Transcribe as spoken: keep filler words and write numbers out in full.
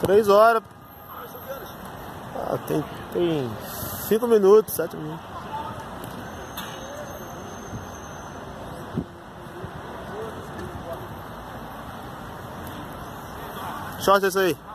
Três horas. Ah, tem, tem cinco minutos, sete minutos. Short esse aí.